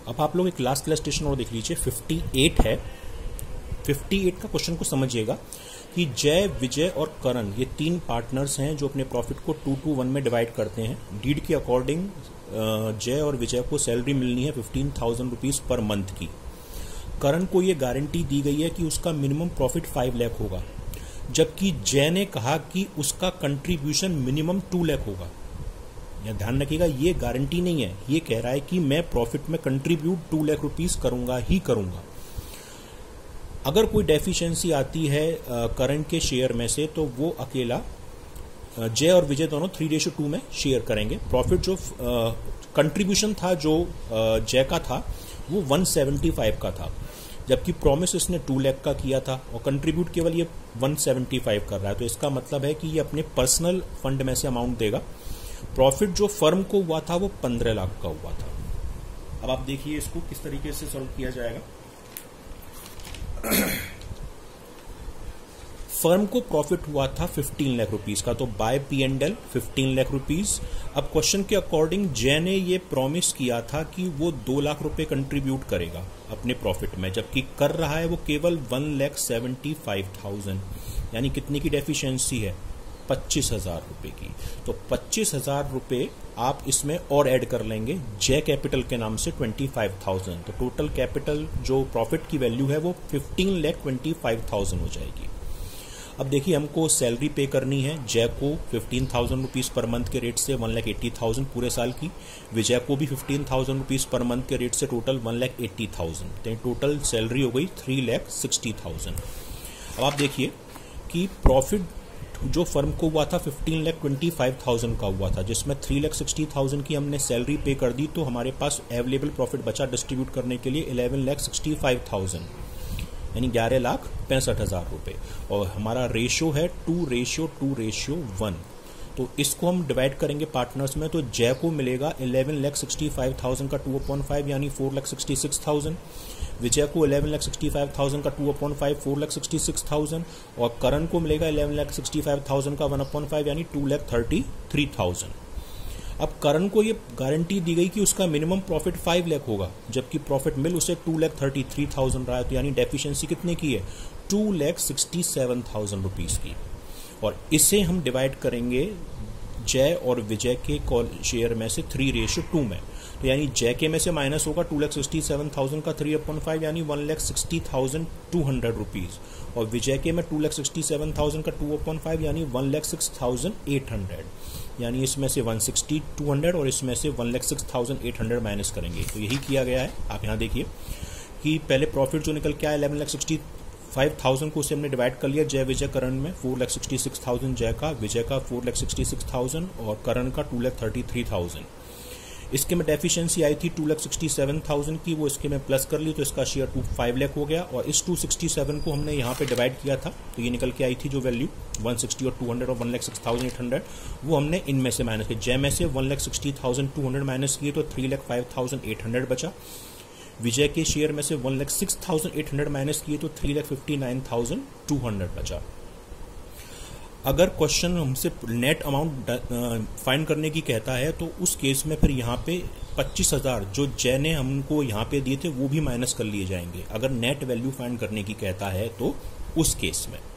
अब आप लोग एक लास्ट इलस्ट्रेशन और देख लीजिए, 58 है। 58 का क्वेश्चन को समझिएगा कि जय, विजय और करण ये तीन पार्टनर्स हैं जो अपने प्रॉफिट को 2-1 में डिवाइड करते हैं। डीड के अकॉर्डिंग जय और विजय को सैलरी मिलनी है 15,000 रुपीज पर मंथ की। करण को ये गारंटी दी गई है कि उसका मिनिमम प्रॉफिट 5 लाख होगा, जबकि जय ने कहा कि उसका कंट्रीब्यूशन मिनिमम 2 लाख होगा। यह ध्यान रखिएगा, ये गारंटी नहीं है, ये कह रहा है कि मैं प्रॉफिट में कंट्रीब्यूट 2 लाख रुपीज करूंगा ही करूंगा। अगर कोई डेफिशिएंसी आती है करण के शेयर में से तो वो अकेला जय और विजय दोनों 3:2 में शेयर करेंगे। प्रॉफिट जो कंट्रीब्यूशन था जो जय का था वो 175 का था, जबकि प्रॉमिस इसने 2 लाख का किया था और कंट्रीब्यूट केवल ये 175 कर रहा है। तो इसका मतलब है कि ये अपने पर्सनल फंड में से अमाउंट देगा। प्रॉफिट जो फर्म को हुआ था वो 15 लाख का हुआ था। अब आप देखिए इसको किस तरीके से सॉल्व किया जाएगा। फर्म को प्रॉफिट हुआ था 15 लाख रुपीज का, तो बाय P&L 15 लाख रुपीज। अब क्वेश्चन के अकॉर्डिंग जय ने ये प्रॉमिस किया था कि वो 2 लाख रुपए कंट्रीब्यूट करेगा अपने प्रॉफिट में, जबकि कर रहा है वो केवल 1,75,000। यानी कितने की डेफिशिएंसी है? 25,000 रुपए की। तो 25,000 रुपए आप इसमें और ऐड कर लेंगे जय कैपिटल के नाम से 25,000। तो टोटल कैपिटल जो प्रॉफिट की वैल्यू है वो 15,25,000 हो जाएगी। अब देखिए हमको सैलरी पे करनी है जय को 15,000 रुपीज पर मंथ के रेट से 1,80,000 पूरे साल की, विजय को भी 15,000 रुपीज पर मंथ के रेट से टोटल 1,80,000। तो टोटल सैलरी हो गई 3,60,000। अब आप देखिए कि प्रॉफिट जो फर्म को हुआ था 15,25,000 का हुआ था, जिसमें 3,60,000 की हमने सैलरी पे कर दी, तो हमारे पास अवेलेबल प्रॉफिट बचा डिस्ट्रीब्यूट करने के लिए 11,65,000 यानी 11,65,000 रुपए। और हमारा रेशियो है 2:1। तो इसको हम डिवाइड करेंगे पार्टनर्स में, तो जय को मिलेगा 11,65,000 का 2/5 यानी 4,66,000, विजय को 11,65,000 का 2/5 4,66,000 और करण को मिलेगा 11,65,000 का 1/5 यानी 2,33,000। अब करण को ये गारंटी दी गई कि उसका मिनिमम प्रॉफिट 5 लाख होगा, जबकि प्रॉफिट मिल उसे 2,33,000 रहा है। तो यानी डेफिशिएंसी कितने की है? 2,67,000 रुपीज की। और इसे हम डिवाइड करेंगे जय और विजय के शेयर में से 3:2 में। तो यानी जय के में से माइनस होगा 2,67,000 का 3/5 यानी 1,60,200 रुपीज, और विजय के में 2,67,000 का 2/5 यानी 1,06,800। यानी इसमें से 160,200 और इसमें से 1,06,800 माइनस करेंगे। तो यही किया गया है। आप यहाँ देखिए कि पहले प्रॉफिट जो निकल के आया 11,65,000 को उसे हमने डिवाइड कर लिया जय विजय करण में। 4,66,000 जय का, विजय का 4,66,000 और करण का 2,33,000। इसके में डेफिशिएंसी आई थी 2,67,000 की, वो इसके में प्लस कर ली तो इसका शेयर 5 लाख हो गया। और इस 267 को हमने यहाँ पे डिवाइड किया था तो ये निकल के आई थी जो वैल्यू 160 और 200 और 1,06,800, वो हमने इनमें से माइनस किया। जय में से 1,60,200 माइनस किए तो 3,05,800 बचा। विजय के शेयर में से 1,06,800 माइनस किए तो 3,59,200 बचा। अगर क्वेश्चन हमसे नेट अमाउंट फाइंड करने की कहता है तो उस केस में फिर यहाँ पे 25,000 जो जय ने हमको यहाँ पे दिए थे वो भी माइनस कर लिए जाएंगे, अगर नेट वैल्यू फाइंड करने की कहता है तो उस केस में।